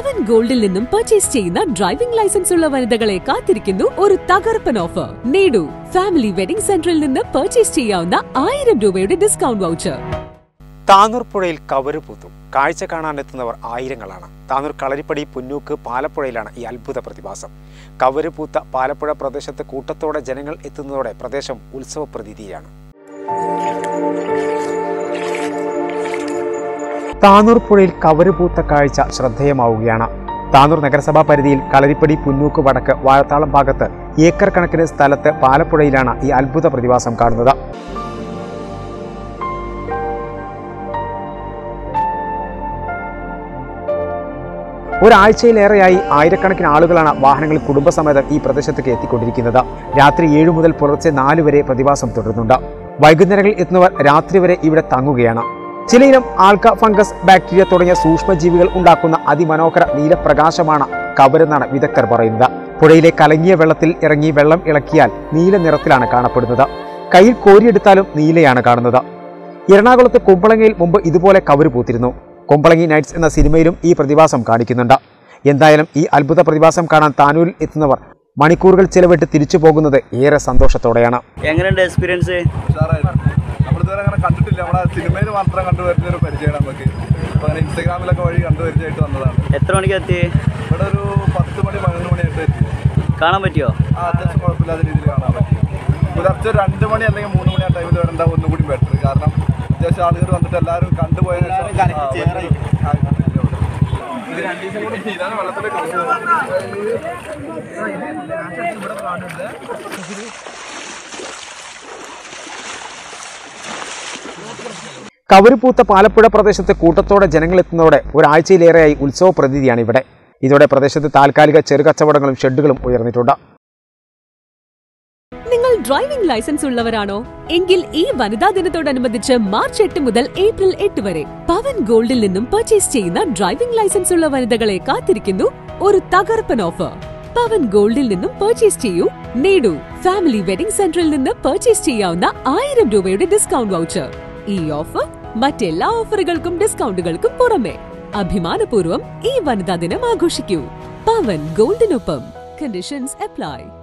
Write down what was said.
പവൻ ഗോൾഡിൽ നിന്നും പർച്ചേസ് ചെയ്യുന്ന driving licence ഉള്ള വനിതകളെ കാത്തിരിക്കുന്നു ഒരു തകർപ്പൻ ഓഫർ. നേടൂ ഫാമിലി വെഡിംഗ് സെന്ററിൽ നിന്ന് പർച്ചേസ് ചെയ്യാവുന്ന 1000 രൂപയുടെ ഡിസ്കൗണ്ട് വൗച്ചർ. താനൂർ പുഴയിൽ കവര് പൂത്തു. കാഴ്ച കാണാനെത്തുന്നവർ ആയിരങ്ങളാണ്. താനൂർ കളരിപ്പടി പുന്നൂക്ക് പാലപ്പുഴയിലാണ് ഈ അത്ഭുത പ്രതിഭാസം. കവര് പൂത്ത പാലപ്പുഴ പ്രദേശത്ത് കൂട്ടത്തോടെ ജനങ്ങൾ എത്തുന്നതോടെ പ്രദേശം ഉത്സവ പ്രതീതിയാണ്. താനൂർ പുഴയിൽ കവര് പൂത്ത കാഴ്ച ശ്രദ്ധേയമാവുകയാണ്. താനൂർ നഗരസഭാ പരിധിയിൽ കളരിപ്പടി പുന്നൂക്ക് വടക്ക് വാഴത്താളം ഭാഗത്ത് ഏക്കർ കണക്കിന് സ്ഥലത്ത് പാലപ്പുഴയിലാണ് ഈ അത്ഭുത പ്രതിഭാസം കാണുന്നത്. ഒരാഴ്ചയിലേറെയായി ആയിരക്കണക്കിന് ആളുകളാണ് വാഹനങ്ങളിൽ കുടുംബസമേതം ഈ പ്രദേശത്തേക്ക് എത്തിക്കൊണ്ടിരിക്കുന്നത്. രാത്രി 7 മുതൽ പുലർച്ചെ 4 വരെ പ്രതിഭാസം തുടരുന്നുണ്ട്. വൈകുന്നേരങ്ങളിൽ എത്തുന്നവർ രാത്രി വരെ ഇവിടെ തങ്ങുകയാണ്. ചിലയിലും ആൽക്ക, ഫംഗസ്, ബാക്ടീരിയ തുടങ്ങിയ സൂക്ഷ്മജീവികൾ ഉണ്ടാക്കുന്ന അതിമനോഹര നീലപ്രകാശമാണ് കവരെന്നാണ് വിദഗ്ധർ പറയുന്നത്. പുഴയിലെ കലങ്ങിയ വെള്ളത്തിൽ ഇറങ്ങി വെള്ളം ഇളക്കിയാൽ നീല നിറത്തിലാണ് കാണപ്പെടുന്നത്. കയ്യിൽ കോരിയെടുത്താലും നീലയാണ് കാണുന്നത്. എറണാകുളത്ത് കുമ്പളങ്ങയിൽ മുമ്പ് ഇതുപോലെ കവര് പൂത്തിരുന്നു. കുമ്പളങ്ങി നൈറ്റ്സ് എന്ന സിനിമയിലും ഈ പ്രതിഭാസം കാണിക്കുന്നുണ്ട്. എന്തായാലും ഈ അത്ഭുത പ്രതിഭാസം കാണാൻ താനൂരിൽ എത്തുന്നവർ മണിക്കൂറുകൾ ചിലവിട്ട് തിരിച്ചു പോകുന്നത് ഏറെ സന്തോഷത്തോടെയാണ്. എങ്ങനെയുണ്ട് എക്സ്പീരിയൻസ്? കണ്ടിട്ടില്ല, നമ്മുടെ സിനിമയിൽ മാത്രം കണ്ടുവരുന്ന ഒരു പരിചയമാണ് നമുക്ക്. അങ്ങനെ ഇൻസ്റ്റാഗ്രാമിലൊക്കെ വഴി കണ്ടുപരിചയമായിട്ട് വന്നതാണ്. എത്ര മണിക്ക് എത്തി? ഇവിടെ ഒരു 10 മണി 11 മണിയായിട്ട് എത്തി. കാണാൻ പറ്റിയോ? അത്യാവശ്യം കുഴപ്പമില്ലാത്ത രീതിയിൽ കാണാൻ പറ്റി. പുലർച്ചെ 2 മണി അല്ലെങ്കിൽ 3 മണി ആ ടൈമിൽ വരേണ്ട ഒന്നുകൂടി ബെറ്റർ. കാരണം അത്യാവശ്യം ആളുകൾ വന്നിട്ട് എല്ലാവരും കണ്ടുപോയതിനു കവരുപൂത്ത പാലപ്പുഴ പ്രദേശത്ത് കൂട്ടത്തോടെ ജനങ്ങളെത്തുന്നതോടെ ഒരാഴ്ചയിലേറെയായി ഉത്സവ പ്രതീതിയാണ് ഇവിടെ. ഇതോടെ പ്രദേശത്ത് താൽക്കാലിക ചെറുകച്ചവടങ്ങളും ഷെഡുകളും ഉയർന്നിട്ടുണ്ട്. നിങ്ങൾ ഡ്രൈവിംഗ് ലൈസൻസ് ഉള്ളവരാണോ? എങ്കിൽ ഈ വനിതാ ദിനത്തോടനുബന്ധിച്ച് മാർച്ച് 8 മുതൽ ഏപ്രിൽ 8 വരെ പവൻ ഗോൾഡിൽ നിന്നും പർച്ചേസ് ചെയ്യുന്ന ഡ്രൈവിംഗ് ലൈസൻസ് ഉള്ള വനിതകളെ കാത്തിരിക്കുന്നു ഒരു തകർപ്പൻ ഓഫർ. പവൻ ഗോൾഡിൽ നിന്നും പർച്ചേസ് ചെയ്യൂ, നേടൂ ഫാമിലി വെഡിംഗ് സെന്ററിൽ നിന്ന് പർച്ചേസ് ചെയ്യാവുന്ന 1000 രൂപയുടെ ഡിസ്കൗണ്ട് വൗച്ചർ. ഈ ഓഫർ മറ്റെല്ലാ ഓഫറുകൾക്കും ഡിസ്കൗണ്ടുകൾക്കും പുറമെ അഭിമാനപൂർവ്വം ഈ വനിതാ ദിനം ആഘോഷിക്കൂ. പവൻ ഗോൾഡിനൊപ്പം. Conditions apply.